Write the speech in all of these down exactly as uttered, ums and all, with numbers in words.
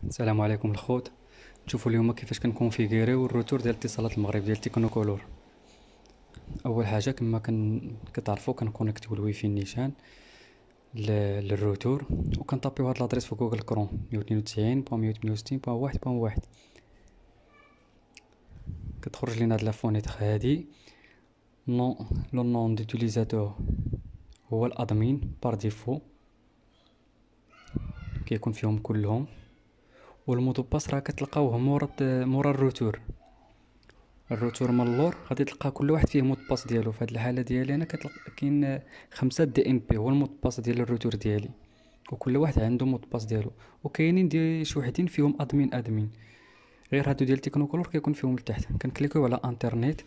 السلام عليكم الخوت. نشوفوا اليوم كيفاش كنكونفيغيريو الروتور ديال اتصالات المغرب ديال تكنوكولور. اول حاجه كما كن كتعرفوا كنكونيكتيو الويفي نيشان ل... للروتور وكنطابيو هاد لادريس في جوجل كروم مية واثنين وتسعين نقطة مية وثمانية وستين نقطة واحد نقطة واحد. كتخرج لينا هاد لا فونيتر هادي نو لو نون ديوتيليزاتور هو الادمين بار ديفو كيكون فيهم كلهم، والمودو باس راه كتلقاوه مورا مورا الروتور. الروتور من اللور غادي تلقى كل واحد فيه مود باس ديالو. في هاد الحاله ديالي انا كتلقى كاين خمسة دي ان بي هو المود باس ديال الروتور ديالي، وكل واحد عنده مود باس ديالو، وكاينين دي شي وحدين فيهم ادمين ادمين غير هادو ديال تكنوكولور كيكون فيهم لتحت. كنكليكيو على انترنيت،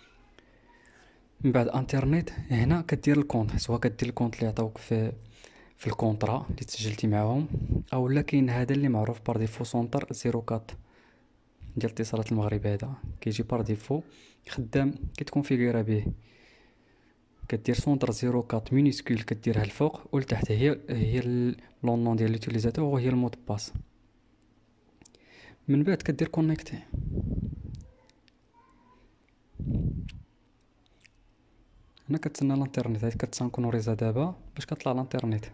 من بعد انترنيت هنا كدير الكونط، سواء كدير الكونط اللي عطاوك في في الكونطرا اللي تسجلتي معاهم، او لا كاين هذا اللي معروف بار ديفو سونتر صفر أربعة ديال اتصالات المغرب. هذا كيجي بار ديفو خدام كتكونفيغيرا به. كدير سونتر صفر أربعة مينيسكول كديرها الفوق والتحت، هي هي لون نون ديال لوتيليزاتور وهي المود باس. من بعد كدير كونيكتي. هنا كتسنى الانترنت، هاد كتسانكونوريزا دابا باش كطلع الانترنت.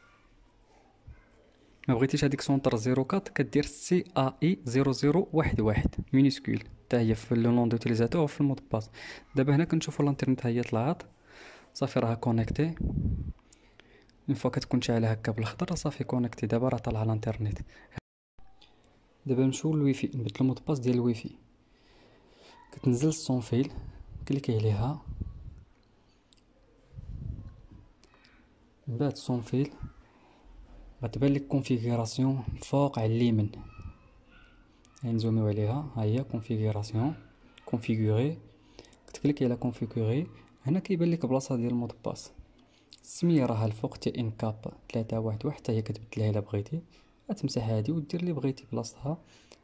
ما بغيتيش هذيك سونتر صفر أربعة كدير سي ا اي صفر صفر واحد واحد مينيسكول حتى هي في لو نون دوتيليزاتور وفي المود باس. دابا هنا كنشوفوا الانترنت هي طلعت صافي، راه كونيكتي. من فوا كتكون شاعله هكا بالخضر صافي كونيكتي. دابا راه طالعه الانترنت. دابا نمشيو للويفي، نبدلو المود باس ديال الويفي. كتنزل السون فيل كليكي عليها، من بعد السون فيل غتبان لك كونفيغوراسيون الفوق على اليمين، نزوميو عليها. ها هي كونفيغوراسيون كونفيغوري، كتكليكي على كونفيغوري. هنا كيبان لك بلاصه ديال المود باس. السميه راها الفوق تي ان كاب ثلاثة واحد واحد، حتى هي كتبدلها الا بغيتي. غتمسح هادي ودير اللي بغيتي بلاصتها.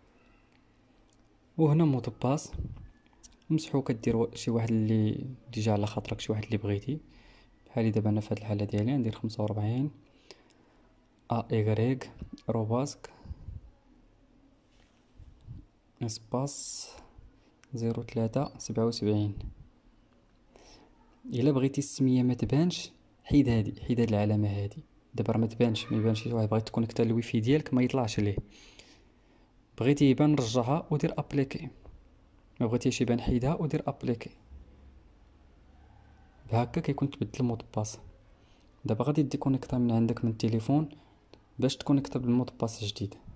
وهنا مود باس مسحو كدير شي واحد اللي اللي جا على خاطرك، شي واحد اللي بغيتي. بحالي دابا انا في هاد الحاله ديالي ندير خمسة وربعين ا ايغريك روباسك اسباس زيرو ثلاثة سبعة وسبعين. الا بغيتي السميه ما تبانش حيد هادي، حيد هاد العلامه هادي. دابا راه ما تبانش، ما يبانش شي واحد بغيت تكونيكتا الويفي ديالك ما يطلعش ليه. بغيتي يبان رجعها ودير ابليكي، ما بغيتيش يبان حيدها ودير ابليكي. بهكا كيكون تبدل المود باس. دابا غادي ديكونيكتا من عندك من التليفون باش تكونيكتا بالمود باس جديد.